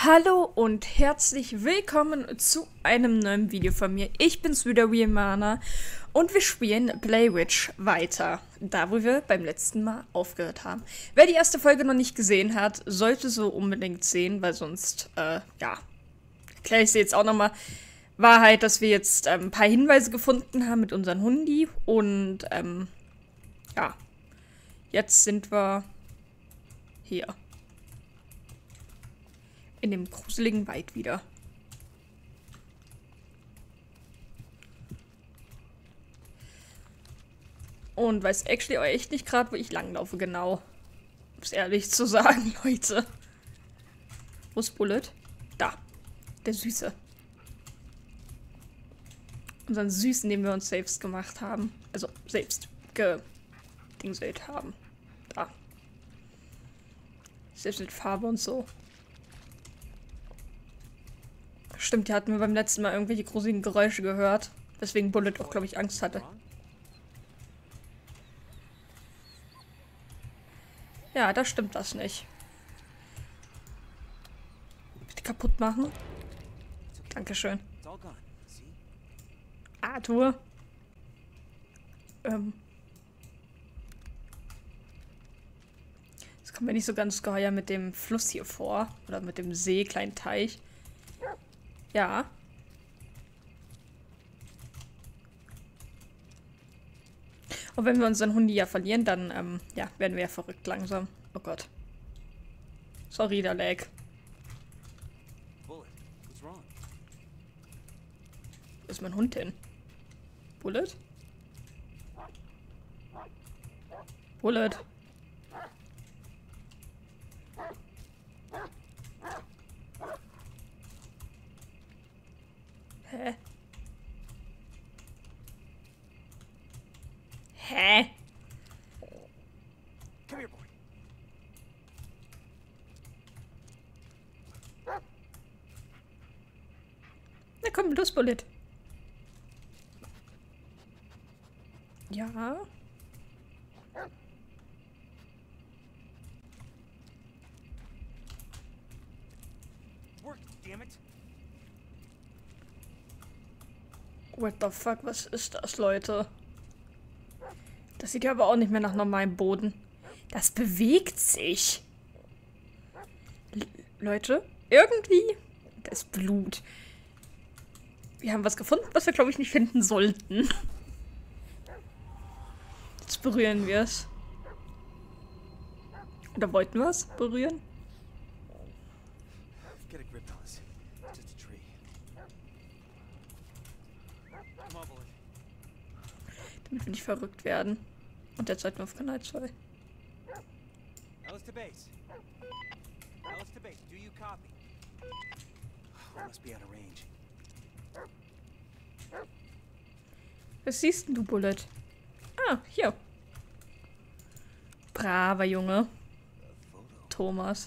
Hallo und herzlich willkommen zu einem neuen Video von mir. Ich bin's wieder, Riemana, und wir spielen Blair Witch weiter, da wo wir beim letzten Mal aufgehört haben. Wer die erste Folge noch nicht gesehen hat, sollte so unbedingt sehen, weil sonst, ja, erkläre ich sie jetzt auch nochmal. War halt, dass wir jetzt ein paar Hinweise gefunden haben mit unseren Hundi und, ja, jetzt sind wir hier. In dem gruseligen Wald wieder. Und weiß actually auch echt nicht gerade, wo ich langlaufe, genau. Um es ehrlich zu sagen, Leute. Wo ist Bullet? Da. Der Süße. Unseren Süßen, den wir uns selbst gemacht haben. Also selbst gedingselt haben. Da. Selbst mit Farbe und so. Stimmt, die hatten wir beim letzten Mal irgendwelche gruseligen Geräusche gehört. Weswegen Bullet auch, glaube ich, Angst hatte. Ja, da stimmt das nicht. Bitte kaputt machen. Dankeschön. Arthur. Das kommt mir nicht so ganz geheuer mit dem Fluss hier vor. Oder mit dem See, kleinen Teich. Ja. Und wenn wir unseren Hundi ja verlieren, dann, ja, werden wir ja verrückt langsam. Oh Gott. Sorry, der Lag. Wo ist mein Hund hin? Bullet? Bullet? Hä? Hä? Come here, boy. Na komm, los, Bullet. Ja. Work, damn it. What the fuck, was ist das, Leute? Das sieht ja aber auch nicht mehr nach normalem Boden. Das bewegt sich. Leute, irgendwie... Das ist Blut. Wir haben was gefunden, was wir, glaube ich, nicht finden sollten. Jetzt berühren wir es. Oder wollten wir es berühren? Get a grip on this. Just a tree. Come on, Bullet. Damit wir nicht verrückt werden. Und jetzt sollten wir auf Kanal 2. Alice to base. Alice to base. Do you copy? We must be out of range. Was siehst denn du, Bullet? Ah, hier. Braver Junge. Thomas.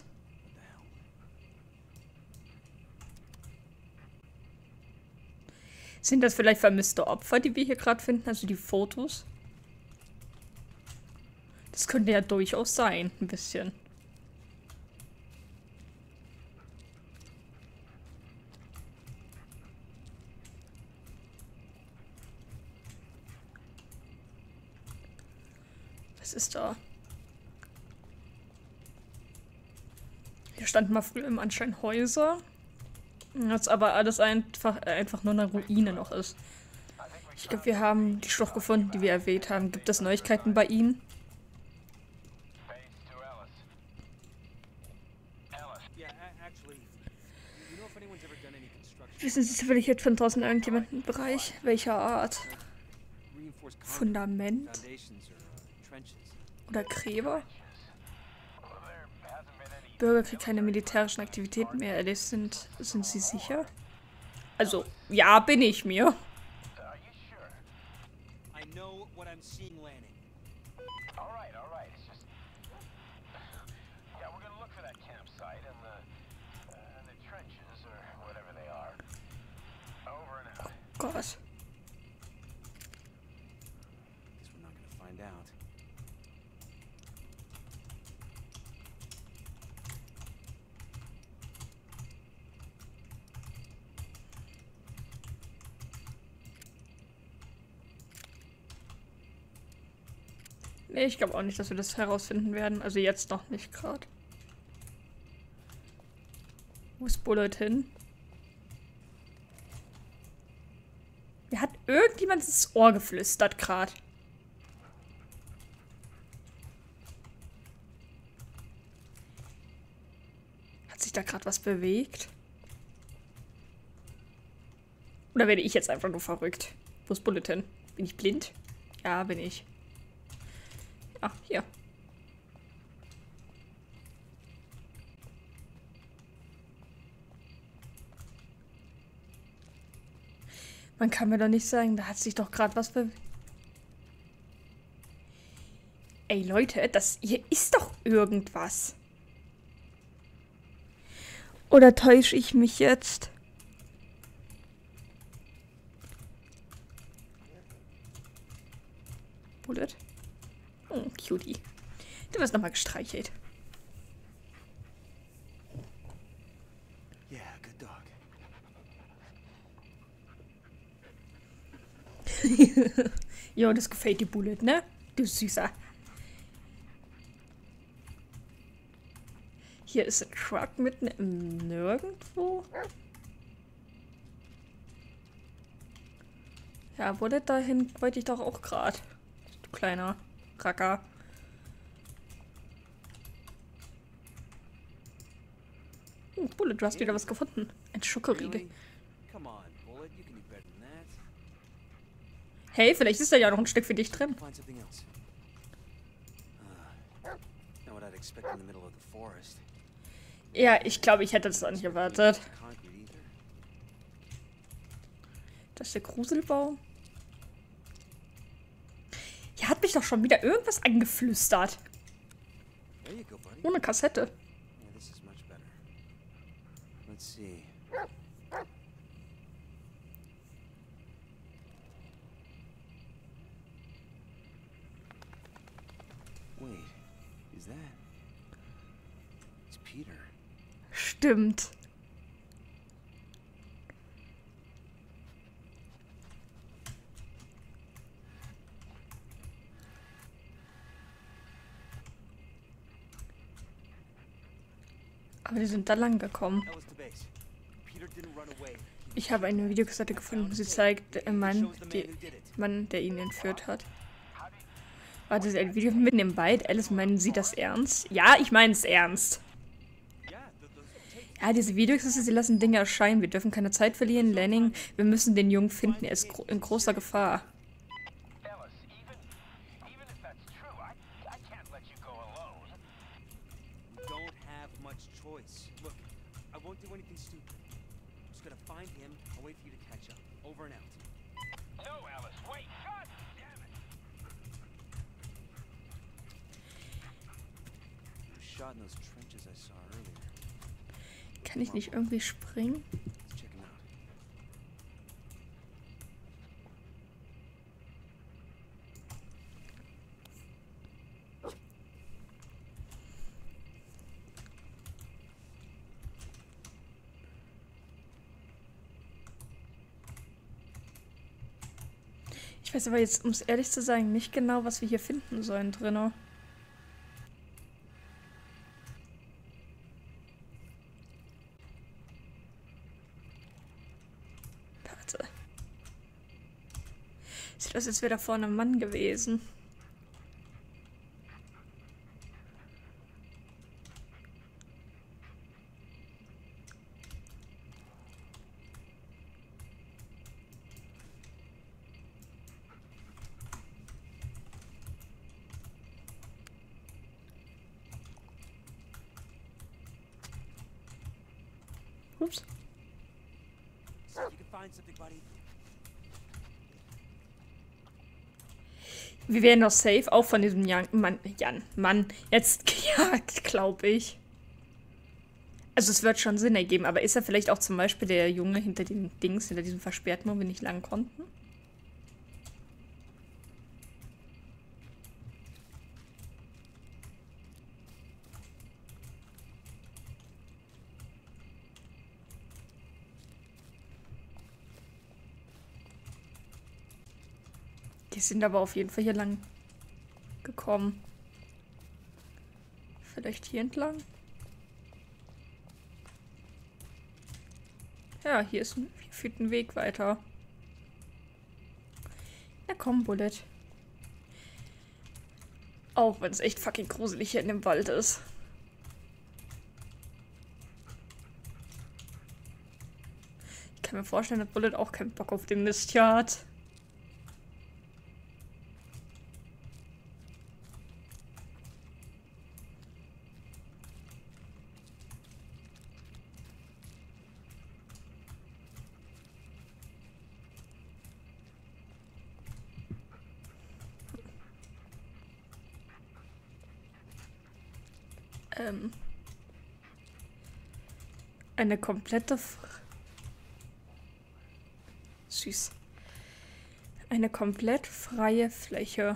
Sind das vielleicht vermisste Opfer, die wir hier gerade finden? Also die Fotos? Das könnte ja durchaus sein, ein bisschen. Was ist da? Hier standen mal früher im Anschein Häuser. Jetzt aber alles einfach nur eine Ruine noch ist. Ich glaube, wir haben die Schlucht gefunden, die wir erwähnt haben. Gibt es Neuigkeiten bei Ihnen? Yeah, actually, you know if anyone's ever done any construction? Wissen Sie zufällig jetzt von draußen irgendjemanden im Bereich? Welcher Art? Reinforced concrete Fundament? foundations or trenches? Oder Gräber? Bürger kriegen keine militärischen Aktivitäten mehr erlebt. Sind Sie sicher? Also, ja, bin ich mir. I know what I'm seeing, Lanning. All right. It's just, yeah, we're gonna look for that campsite and the trenches or whatever they are. Over and out. Gott. Guess we're not gonna find out. Nee, ich glaube auch nicht, dass wir das herausfinden werden. Also jetzt noch nicht gerade. Wo ist Bullet hin? Mir hat irgendjemand ins Ohr geflüstert gerade. Hat sich da gerade was bewegt? Oder werde ich jetzt einfach nur verrückt? Wo ist Bullet hin? Bin ich blind? Ja, bin ich. Ach, hier. Man kann mir doch nicht sagen, da hat sich doch gerade was bewegt. Ey Leute, das hier ist doch irgendwas. Oder täusche ich mich jetzt? Bullet? Oh, Cutie. Du wirst nochmal gestreichelt. Yeah, good dog. Jo, das gefällt dir, Bullet, ne? Du Süßer. Hier ist ein Truck mitten im Nirgendwo. Ja, Bullet, dahin wollte ich doch auch gerade. Du kleiner Racker. Bullet, du hast wieder was gefunden. Ein Schokoriegel. Really? Come on, Bullet. You can do better than that. Hey, vielleicht ist da ja noch ein Stück für dich drin. Find something else. Not what I'd expect in the middle of the forest. Ja, ich glaube, ich hätte das auch nicht erwartet. Concrete either. Das ist der Gruselbaum. Hier hat mich doch schon wieder irgendwas angeflüstert. There you go, buddy. Ohne Kassette. Yeah, this is much better. Let's see. Wait, is that? It's Peter. Stimmt. Aber die sind da lang gekommen. That was the base. Peter didn't run away. Ich habe eine Videokassette gefunden. Sie zeigt den Mann, der ihn entführt hat. Warte, ist ein Video mitten im Wald. Alice, meinen Sie das ernst? Ja, ich meine es ernst. Ja, diese Videokassette, sie lassen Dinge erscheinen. Wir dürfen keine Zeit verlieren. Lanning, wir müssen den Jungen finden. Er ist in großer Gefahr. Ellis, even if that's true, I can't let you go alone. We don't have much choice. Look, I won't do anything stupid. I'm just gonna find him and wait for you to catch up. Over and out. No, Ellis, wait! God damn it! Who shot in those trenches I saw earlier? Kann ich nicht irgendwie springen? Let's check him out. Ich weiß aber jetzt, um es ehrlich zu sagen, nicht genau, was wir hier finden sollen drinne. Warte. Sieht aus, als wäre da vorne ein Mann gewesen. Ups. See if you can find something, buddy. Wir werden doch safe auch von diesem Mann jetzt gejagt, glaube ich. Also es wird schon Sinn ergeben, aber ist er vielleicht auch zum Beispiel der Junge hinter den Dings, hinter diesem Versperrten, wo wir nicht lang konnten? Die sind aber auf jeden Fall hier lang gekommen. kommen. Vielleicht hier entlang? Ja, hier führt ein Weg weiter. Na komm, Bullet. Auch wenn es echt fucking gruselig hier in dem Wald ist. Ich kann mir vorstellen, dass Bullet auch keinen Bock auf den Mist hier hat. Eine komplette... Süß. Eine komplett freie Fläche.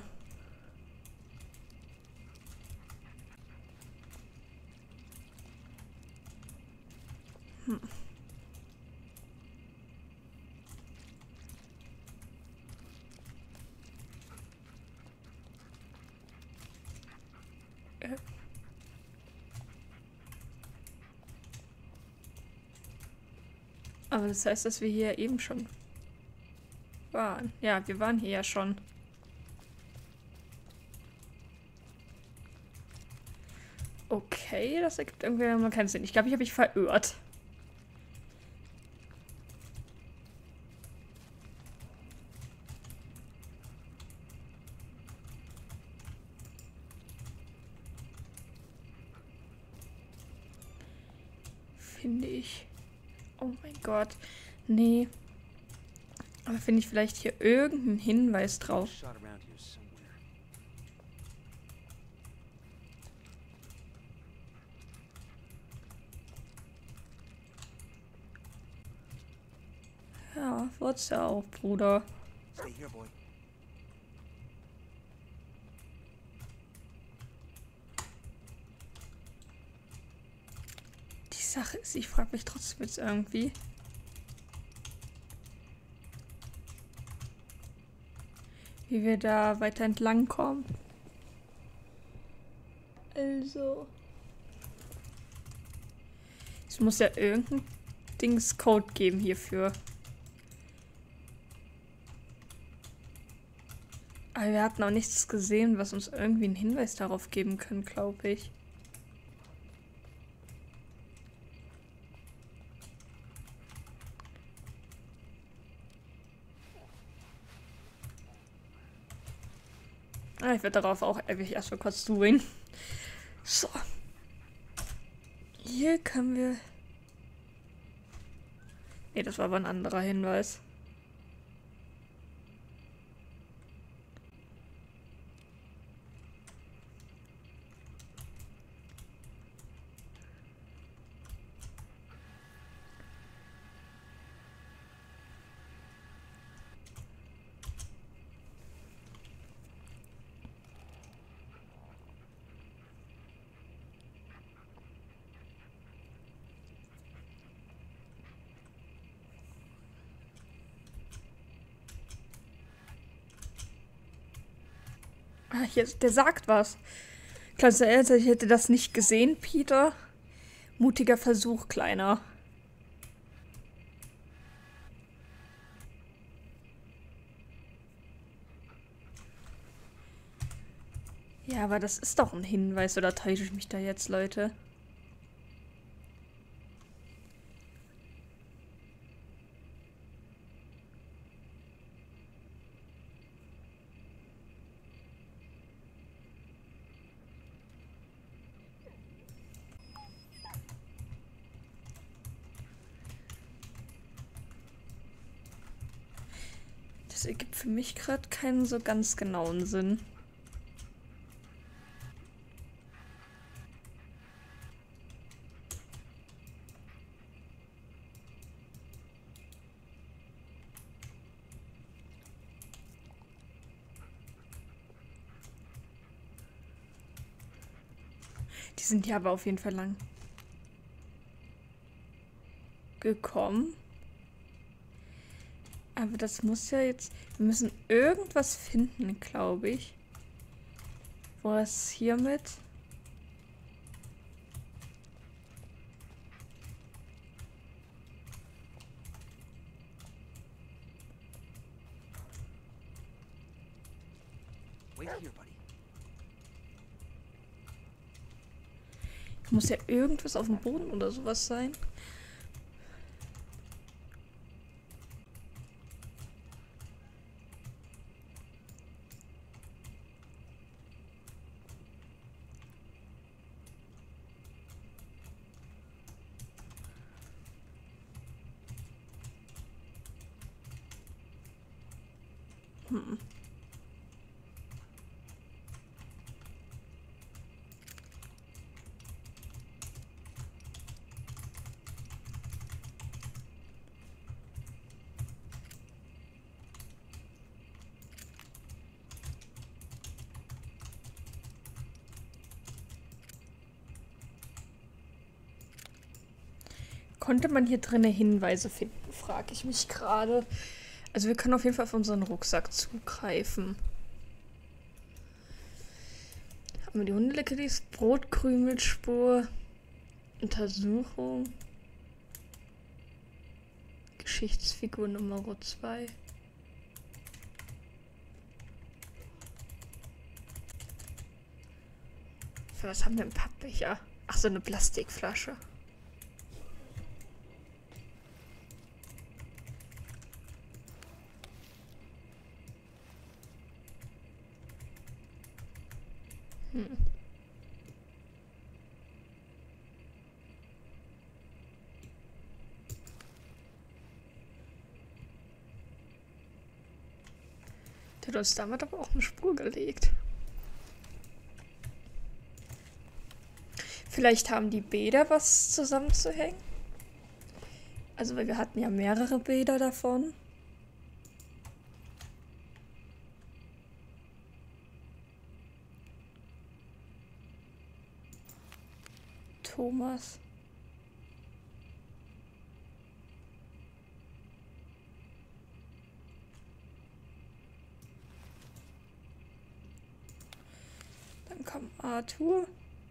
Aber das heißt, dass wir hier eben schon waren. Ja, wir waren hier ja schon. Okay, das ergibt irgendwie mal keinen Sinn. Ich glaube, ich habe mich verirrt. Finde ich. Oh mein Gott. Nee. Aber finde ich vielleicht hier irgendeinen Hinweis drauf? Shot around here somewhere. Ja, wird's ja auch, Bruder. Stay here, boy. Die Sache ist, ich frage mich trotzdem jetzt irgendwie. Wie wir da weiter entlang kommen. Also. Es muss ja irgendein Dings-Code geben hierfür. Aber wir hatten auch nichts gesehen, was uns irgendwie einen Hinweis darauf geben kann, glaube ich. Ich werde darauf auch ewig erstmal kurz zoomen. So. Hier können wir... Ne, das war aber ein anderer Hinweis. Ah, hier, der sagt was. Kannst du erinnern, ich hätte das nicht gesehen, Peter? Mutiger Versuch, Kleiner. Ja, aber das ist doch ein Hinweis, oder täusche ich mich da jetzt, Leute? Das ergibt für mich gerade keinen so ganz genauen Sinn. Die sind ja aber auf jeden Fall lang gekommen. Aber das muss ja jetzt... Wir müssen irgendwas finden, glaube ich. Was hiermit? Wait here, buddy. Muss ja irgendwas auf dem Boden oder sowas sein. Konnte man hier drinnen Hinweise finden, frage ich mich gerade. Also wir können auf jeden Fall auf unseren Rucksack zugreifen. Haben wir die Hundelecke, die Brotkrümelspur, Untersuchung, Geschichtsfigur Nummer 2. Für was haben wir im Pappbecher? Ach, so eine Plastikflasche. Der hat uns damit aber auch eine Spur gelegt. Vielleicht haben die Bäder was zusammenzuhängen. Also, weil wir hatten ja mehrere Bäder davon. Thomas. Dann kam Arthur.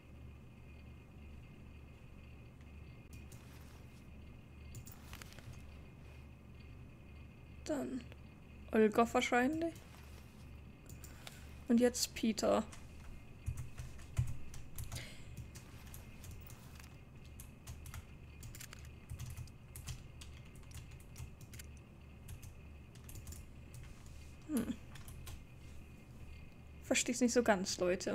Dann Olga wahrscheinlich. Und jetzt Peter. Versteh's nicht so ganz, Leute.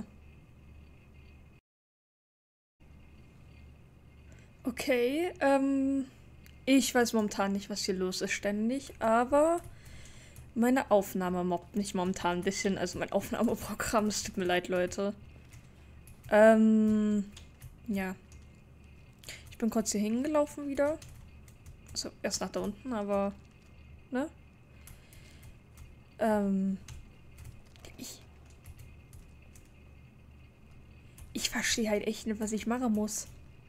Okay, ich weiß momentan nicht, was hier los ist ständig, aber meine Aufnahme mobbt mich momentan ein bisschen, also mein Aufnahmeprogramm, es tut mir leid, Leute. Ja. Ich bin kurz hier hingelaufen wieder. Also erst nach da unten, aber, ne? Ich verstehe halt echt nicht, was ich machen muss.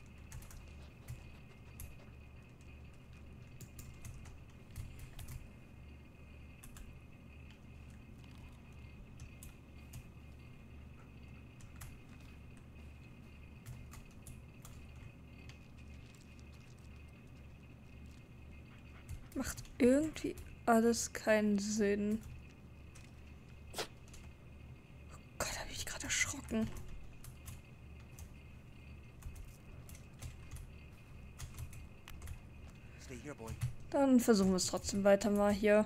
Macht irgendwie alles keinen Sinn. Oh Gott, habe ich gerade erschrocken. Stay here, boy. Dann versuchen wir es trotzdem weiter mal hier.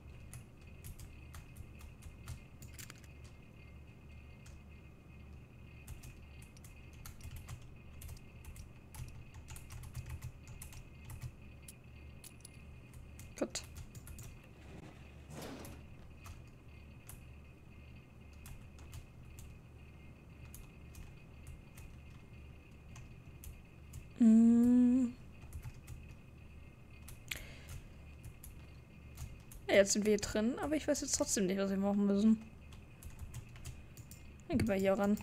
Gut. Ja, jetzt sind wir hier drin, aber ich weiß jetzt trotzdem nicht, was wir machen müssen. Dann gehen wir hier ran.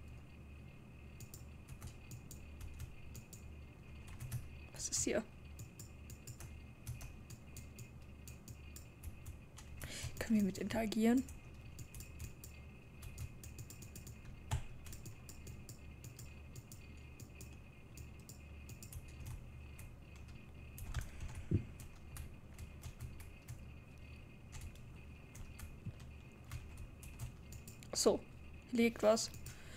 Was ist hier? Können wir mit interagieren? So, hier liegt was.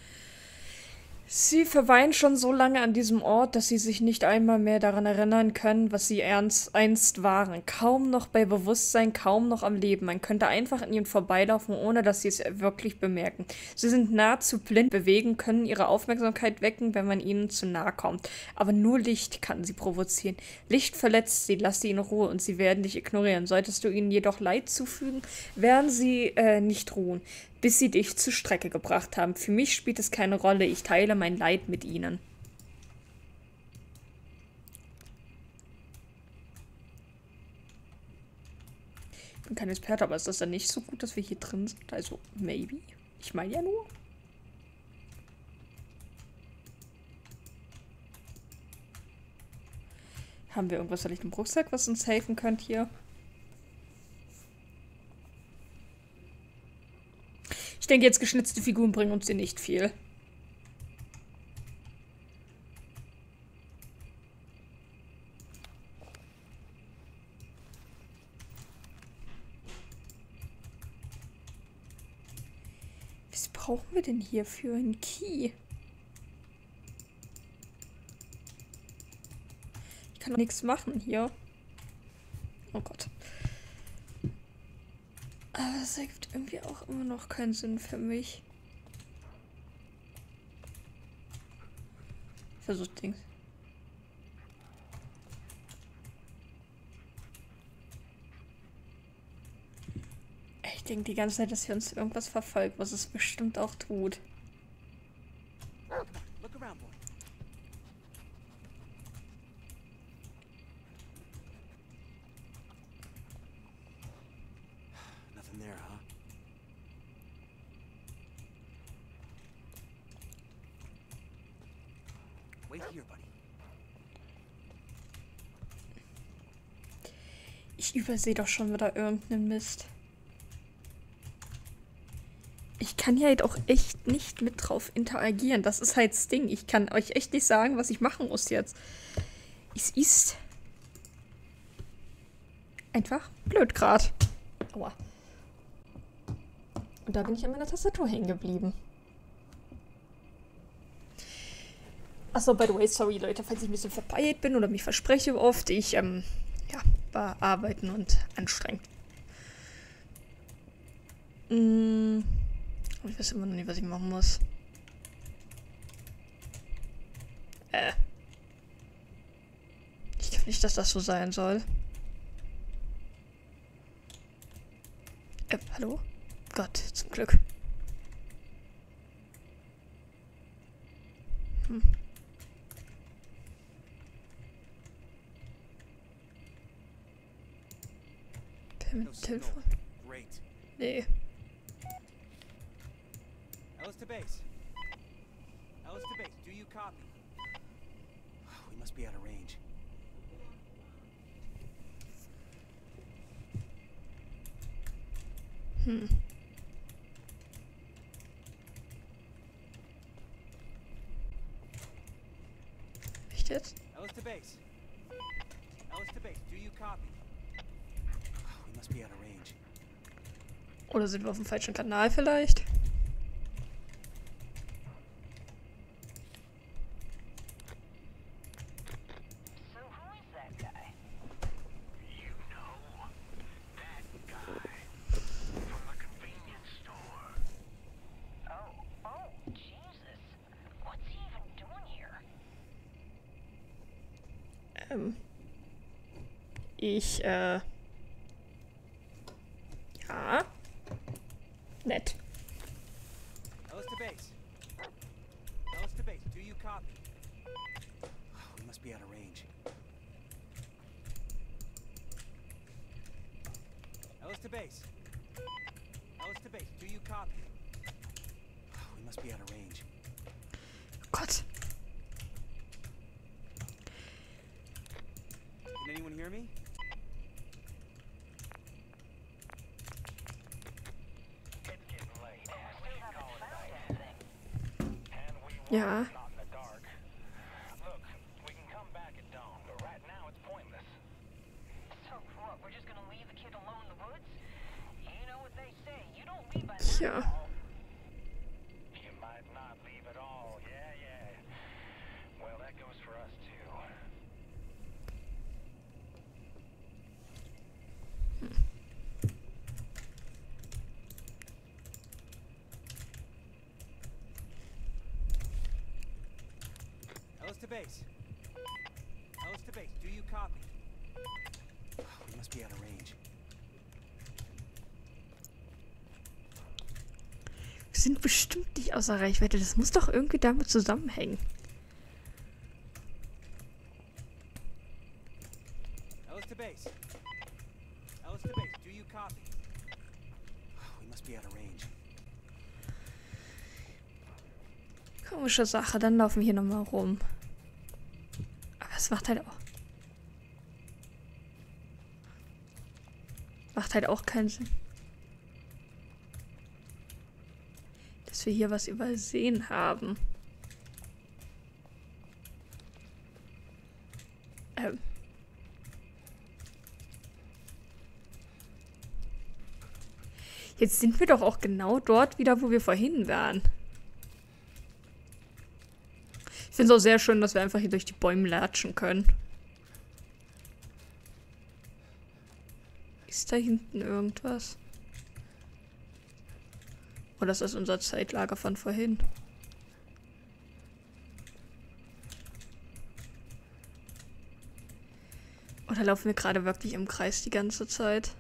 Sie verweilen schon so lange an diesem Ort, dass sie sich nicht einmal mehr daran erinnern können, was sie einst waren. Kaum noch bei Bewusstsein, kaum noch am Leben. Man könnte einfach an ihnen vorbeilaufen, ohne dass sie es wirklich bemerken. Sie sind nahezu blind, bewegen, können ihre Aufmerksamkeit wecken, wenn man ihnen zu nahe kommt. Aber nur Licht kann sie provozieren. Licht verletzt sie, lass sie in Ruhe und sie werden dich ignorieren. Solltest du ihnen jedoch Leid zufügen, werden sie nicht ruhen, bis sie dich zur Strecke gebracht haben. Für mich spielt es keine Rolle, ich teile mein Leid mit ihnen. Ich bin kein Experte, aber ist das dann nicht so gut, dass wir hier drin sind? Also, maybe. Ich meine ja nur. Haben wir irgendwas vielleicht im Rucksack, was uns helfen könnte hier? Ich denke, jetzt geschnitzte Figuren bringen uns hier nicht viel. Was brauchen wir denn hier für einen Key? Ich kann doch nichts machen hier. Oh Gott. Aber es ergibt irgendwie auch immer noch keinen Sinn für mich. Versucht Dings. Ich denke die ganze Zeit, dass hier uns irgendwas verfolgt, was es bestimmt auch tut. Look around, boy. Nothing there, huh? Wait here, buddy. Ich übersehe doch schon wieder irgendeinen Mist. Ich kann hier halt auch echt nicht mit drauf interagieren. Das ist halt das Ding. Ich kann euch echt nicht sagen, was ich machen muss jetzt. Es ist einfach blöd grad. Aua. Und da bin ich an meiner Tastatur hängen geblieben. Achso, by the way, sorry Leute, falls ich ein bisschen verpeilt bin oder mich verspreche oft. Ich, ja, war arbeiten und anstrengend. Ich weiß immer noch nicht, was ich machen muss. Ich glaube nicht, dass das so sein soll. Hallo? Gott, zum Glück. No signal. Telefon? Great. Nee. Ellis to base. Ellis to base. Do you copy? We must be out of range. Echt jetzt? Ellis to base. Ellis to base. Do you copy? We must be out of range. Oder sind wir auf dem falschen Kanal vielleicht? So who is that guy? You know, that guy from the convenience store. Oh, Jesus. What's he even doing here? Ja. Nett. Ellis to base. Ellis to base. Do you copy? We must be out of range. Ellis to base. Ellis to base. Do you copy? We must be out of range. Gott. Can anyone hear me? It's getting late. We should call it a night. And we Ja. not in the dark. Look, we can come back at dawn, but right now it's pointless. So what? We're just gonna leave the kid alone in the woods? You know what they say. You don't leave by Ja. nightfall. copy? We must be out of range. Wir sind bestimmt nicht außer Reichweite. Das muss doch irgendwie damit zusammenhängen. Ellis to base. Ellis to base. Do you copy? We must be out of range. Komische Sache. Dann laufen wir hier nochmal rum. Aber es macht halt auch... Macht halt auch keinen Sinn. Dass wir hier was übersehen haben. Jetzt sind wir doch auch genau dort wieder, wo wir vorhin waren. Ich finde es auch sehr schön, dass wir einfach hier durch die Bäume latschen können. Ist da hinten irgendwas? Oder ist das unser Zeitlager von vorhin? Oder laufen wir gerade wirklich im Kreis die ganze Zeit?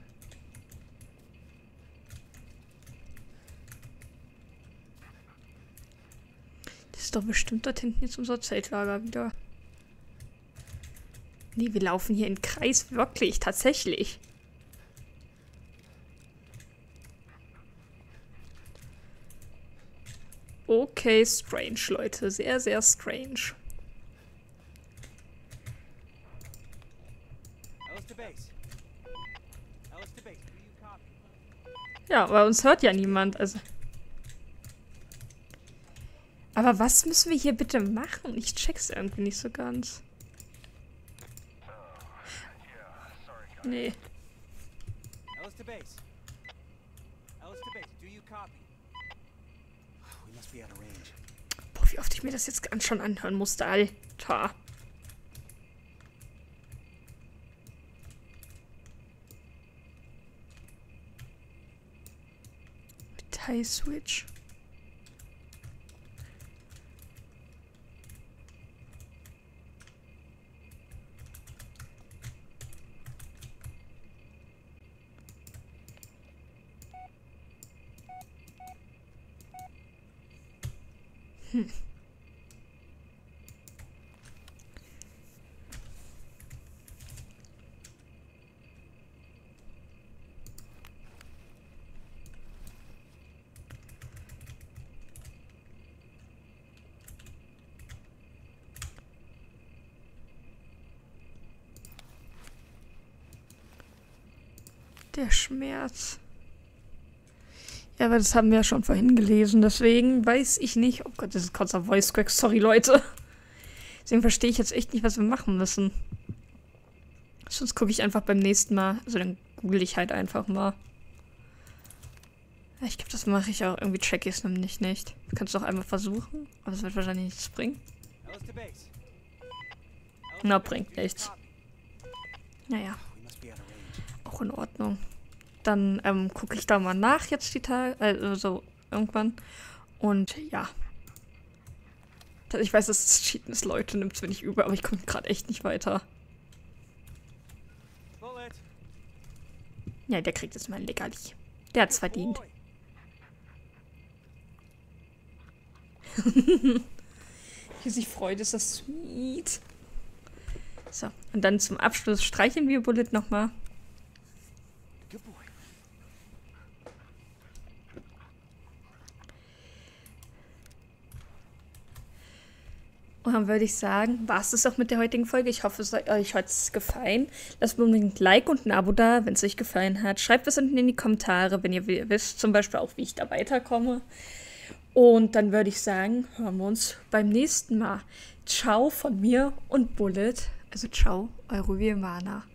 Das ist doch bestimmt dort hinten jetzt unser Zeltlager wieder. Nee, wir laufen hier im Kreis wirklich, tatsächlich. Okay, strange, Leute. Sehr, sehr strange. Ellis to base. Ellis to base. Do you copy? Ja, aber uns hört ja niemand, also... Aber was müssen wir hier bitte machen? Ich check's irgendwie nicht so ganz. Nee. Ellis to base. Ellis to base. Do you copy? We must be out of range. Boah, wie oft ich mir das jetzt schon anhören musste, Alter. Tie Switch. Der Schmerz. Ja, aber das haben wir ja schon vorhin gelesen, deswegen weiß ich nicht. Oh Gott, das ist kurzer Voice Crack, sorry Leute. Deswegen verstehe ich jetzt echt nicht, was wir machen müssen. Sonst gucke ich einfach beim nächsten Mal. Also dann google ich halt einfach mal. Ja, ich glaube, das mache ich auch. Irgendwie check ich es nämlich nicht. Du kannst doch einmal versuchen, aber es wird wahrscheinlich nichts bringen. Ellis to base. Na, bringt nichts. Naja, We must be out of range. auch in Ordnung. Dann gucke ich da mal nach jetzt die Tage, also irgendwann. Und ja. Ich weiß, dass es Cheaten ist, Leute, nimmt es mir nicht übel, aber ich komme gerade echt nicht weiter. Bullet. Ja, der kriegt jetzt mal ein Leckerli. Der hat's verdient. Boy. Wie sich freut, ist das sweet. So, und dann zum Abschluss streicheln wir Bullet nochmal. Good boy. Und dann würde ich sagen, war es das auch mit der heutigen Folge. Ich hoffe, euch hat es gefallen. Lasst mir unbedingt ein Like und ein Abo da, wenn es euch gefallen hat. Schreibt es unten in die Kommentare, wenn ihr wisst, zum Beispiel auch, wie ich da weiterkomme. Und dann würde ich sagen, hören wir uns beim nächsten Mal. Ciao von mir und Bullet. Also ciao, eure Vilmana.